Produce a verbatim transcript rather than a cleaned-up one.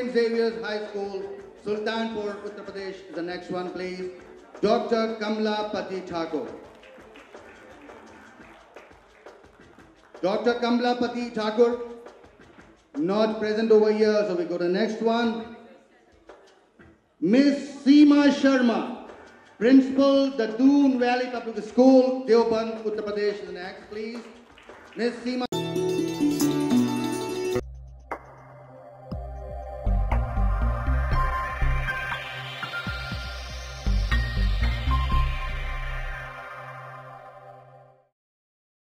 Saint Xavier's High School, Sultanpur, Uttar Pradesh is the next one, please. Doctor Kamla Pati Thakur. Doctor Kamla Pati Thakur, not present over here, so we go to the next one. Miss Seema Sharma, Principal, the Doon Valley Public School, Deoband, Uttar Pradesh is next, please. Miss Seema